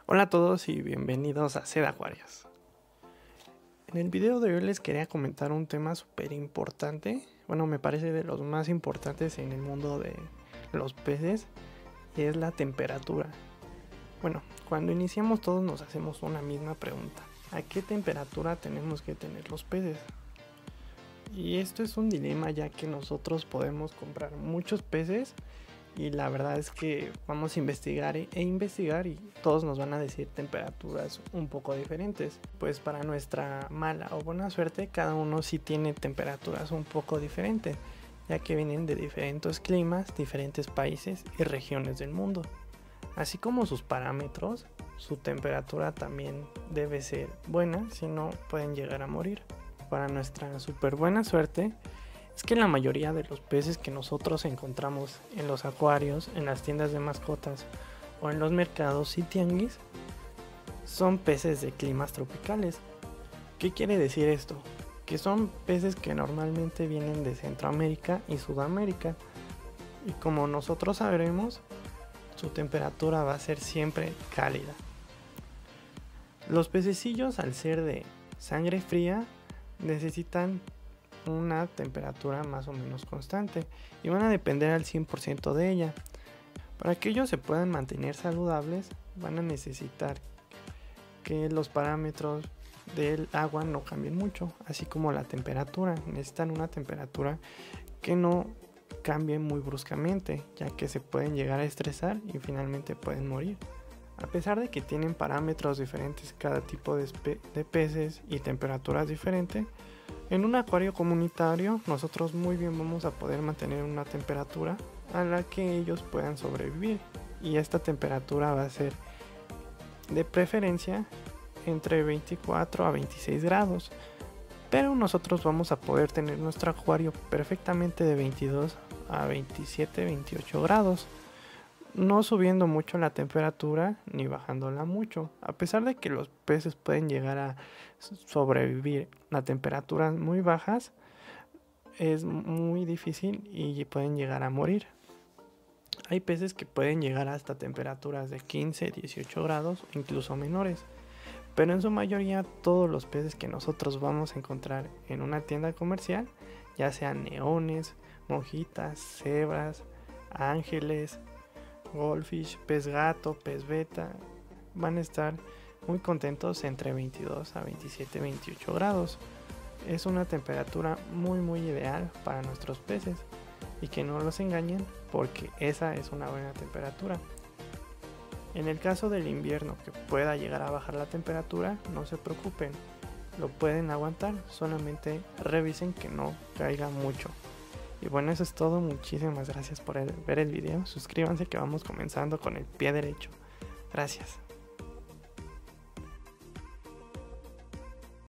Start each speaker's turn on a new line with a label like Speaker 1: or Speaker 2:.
Speaker 1: Hola a todos y bienvenidos a Sed Acuarios. En el video de hoy les quería comentar un tema súper importante. Bueno, me parece de los más importantes en el mundo de los peces, y es la temperatura. Bueno, cuando iniciamos todos nos hacemos una misma pregunta: ¿a qué temperatura tenemos que tener los peces? Y esto es un dilema, ya que nosotros podemos comprar muchos peces y la verdad es que vamos a investigar e investigar y todos nos van a decir temperaturas un poco diferentes. Pues para nuestra mala o buena suerte, cada uno sí tiene temperaturas un poco diferentes, ya que vienen de diferentes climas, diferentes países y regiones del mundo. Así como sus parámetros, su temperatura también debe ser buena, si no pueden llegar a morir. Para nuestra super buena suerte, es que la mayoría de los peces que nosotros encontramos en los acuarios, en las tiendas de mascotas o en los mercados y tianguis son peces de climas tropicales. ¿Qué quiere decir esto? Que son peces que normalmente vienen de Centroamérica y Sudamérica, y como nosotros sabremos, su temperatura va a ser siempre cálida. Los pececillos, al ser de sangre fría, necesitan una temperatura más o menos constante y van a depender al 100% de ella. Para que ellos se puedan mantener saludables, van a necesitar que los parámetros del agua no cambien mucho, así como la temperatura. Necesitan una temperatura que no cambie muy bruscamente, ya que se pueden llegar a estresar y finalmente pueden morir. A pesar de que tienen parámetros diferentes cada tipo de peces y temperaturas diferentes, en un acuario comunitario nosotros muy bien vamos a poder mantener una temperatura a la que ellos puedan sobrevivir, y esta temperatura va a ser de preferencia entre 24 a 26 grados, pero nosotros vamos a poder tener nuestro acuario perfectamente de 22 a 27, 28 grados, no subiendo mucho la temperatura ni bajándola mucho. A pesar de que los peces pueden llegar a sobrevivir a temperaturas muy bajas, es muy difícil y pueden llegar a morir. Hay peces que pueden llegar hasta temperaturas de 15, 18 grados, incluso menores, pero en su mayoría todos los peces que nosotros vamos a encontrar en una tienda comercial, ya sean neones, monjitas, cebras, ángeles, goldfish, pez gato, pez beta, van a estar muy contentos entre 22 a 27, 28 grados. Es una temperatura muy ideal para nuestros peces, y que no los engañen, porque esa es una buena temperatura. En el caso del invierno, que pueda llegar a bajar la temperatura, no se preocupen, lo pueden aguantar, solamente revisen que no caiga mucho. Y bueno, eso es todo. Muchísimas gracias por ver el video. Suscríbanse, que vamos comenzando con el pie derecho. Gracias.